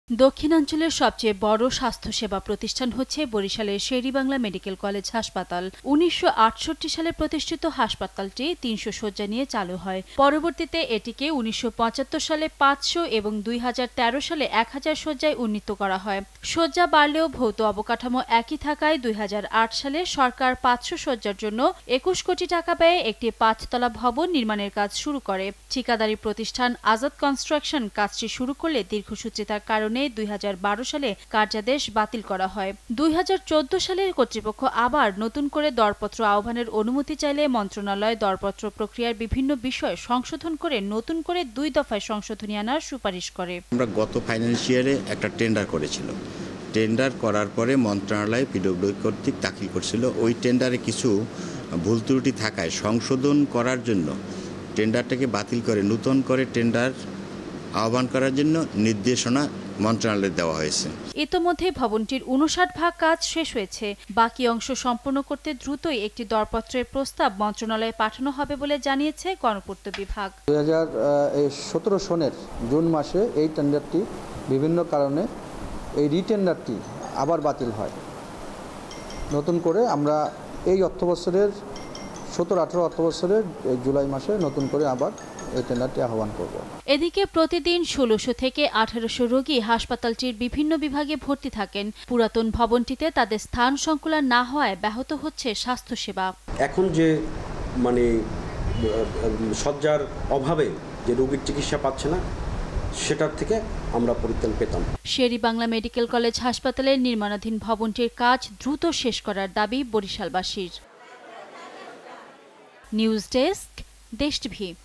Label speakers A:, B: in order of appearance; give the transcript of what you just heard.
A: দক্ষিণাঞ্চলের সবচেয়ে বড় স্বাস্থ্যসেবা প্রতিষ্ঠান হচ্ছে বরিশালের শের-ই-বাংলা মেডিকেল কলেজ হাসপাতাল। ১৯৬৮ সালে প্রতিষ্ঠিত হাসপাতালটি ৩০০ শয্যা নিয়ে চালু হয়। পরবর্তীতে এটিকে ১৯৭৫ সালে ৫০০ এবং ২০১৩ সালে ১০০০ শয্যায় উন্নীত করা হয়। শয্যা বাড়লেও ভৌত অবকাঠামো একই থাকায় ২০০৮ সালে সরকার ৫০০ শয্যার জন্য ২১ কোটি টাকা ব্যয়ে একটি ৫তলা ভবন নির্মাণের কাজ শুরু করে। ঠিকাদারি প্রতিষ্ঠান আজাদ কনস্ট্রাকশন কাজটি শুরু করলে দীর্ঘসূত্রিতার কারণে ২০১২ সালে কার্যাদেশ বাতিল করা হয়। ২০১৪ সালে কর্তৃপক্ষ আবার নতুন করে দরপত্র আহ্বানের অনুমতি চাইলে মন্ত্রণালয় দরপত্র প্রক্রিয়ার বিভিন্ন বিষয় সংশোধন করে নতুন করে ২ দফায় সংশোধনী আনার সুপারিশ করে।
B: আমরা গত ফাইন্যান্সিয়ারে একটা টেন্ডার করেছিল। টেন্ডার করার পরে মন্ত্রণালয় পিডব্লিউ কর্তৃক দাখিল করছিল। ওই টেন্ডারে কিছু ভুল ত্রুটি থাকায় সংশোধন করার জন্য টেন্ডারটাকে বাতিল করে নতুন করে টেন্ডার আহ্বান করার জন্য নির্দেশনা মন্ত্রণালয়ে দেওয়া হয়েছে।
A: ইতোমধ্যে ভবনটির ৫৯ ভাগ কাজ শেষ হয়েছে। বাকি অংশ সম্পন্ন করতে দ্রুতই একটি দরপত্রের প্রস্তাব মন্ত্রণালয়ে পাঠানো হবে বলে জানিয়েছে গণপূর্ত বিভাগ।
C: ২০১৭ সনের জুন মাসে এই টেন্ডারটি বিভিন্ন কারণে এই রিটেন্ডারটি আবার বাতিল হয়। নতুন করে আমরা এই অর্থবছরের ১৭-১৮ অর্থবছরের জুলাই মাসে নতুন করে আবার এই টেন্ডারটি আহ্বান করব।
A: এদিকে প্রতিদিন ১৬০০ থেকে ১৮০০ রোগী হাসপাতালটির বিভিন্ন বিভাগে ভর্তি থাকেন। পুরাতন ভবনটিতে তাদের স্থান সংকুলান না হওয়ায় ব্যাহত হচ্ছে স্বাস্থ্যসেবা।
D: এখন যে শয্যার অভাবে যে রোগীর চিকিৎসা পাচ্ছে না, সেটার থেকে আমরা পরিত্রাণ পেতাম।
A: শের-ই-বাংলা মেডিকেল কলেজ হাসপাতালের নির্মাণাধীন ভবনটির কাজ দ্রুত শেষ করার দাবি বরিশালবাসীর। News desk, Desh TV.